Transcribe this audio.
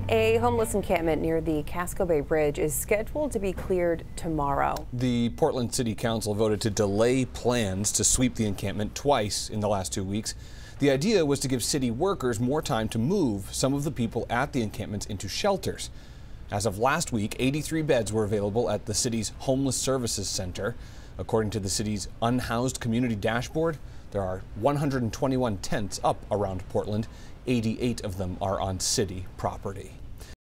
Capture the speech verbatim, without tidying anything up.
A homeless encampment near the Casco Bay Bridge is scheduled to be cleared tomorrow. The Portland City Council voted to delay plans to sweep the encampment twice in the last two weeks. The idea was to give city workers more time to move some of the people at the encampments into shelters. As of last week, eighty-three beds were available at the city's Homeless Services Center. According to the city's Unhoused Community Dashboard, there are one hundred twenty-one tents up around Portland. eighty-eight of them are on city property.